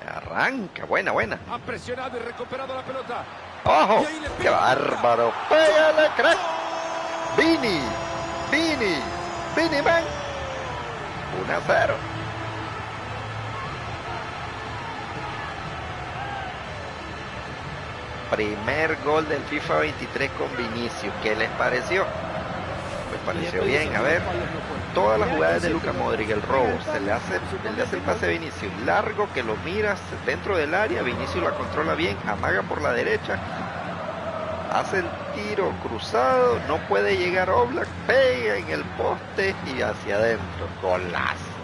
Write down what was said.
Arranca, buena, buena. Ha presionado y recuperado la pelota. ¡Ojo! ¡Qué bárbaro! ¡Pégale, crack! ¡Vini! ¡Vini, man! 1-0. Primer gol del FIFA 23 con Vinicius. ¿Qué les pareció? Me pareció bien. A ver, todas las jugadas de Luka Modric, el robo, él le hace el pase a Vinicius largo, que lo miras dentro del área, Vinicius la controla bien, amaga por la derecha, hace el tiro cruzado, no puede llegar Oblak, pega en el poste y hacia adentro. Golazo.